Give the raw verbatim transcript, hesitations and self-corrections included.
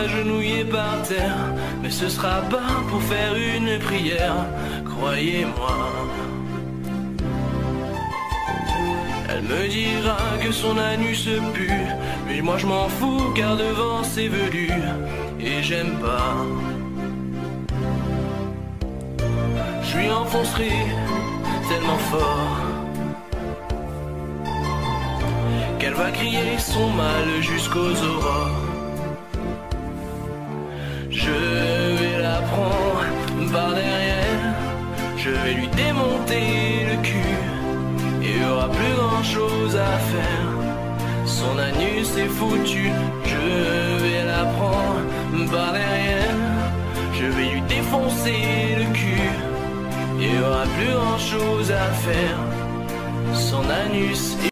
m'agenouiller par terre, mais ce sera pas pour faire une prière, croyez-moi. Elle me dira que son anus pue, mais moi je m'en fous car devant c'est velu, et j'aime pas. Je lui enfoncerai tellement fort qu'elle va crier son mal jusqu'aux aurores. Je vais la prendre par derrière, je vais lui démonter le cul, et il y aura plus grand chose à faire. Son anus est foutu. Je vais la prendre par derrière, je vais lui défoncer le cul, et il y aura plus grand chose à faire. Son anus est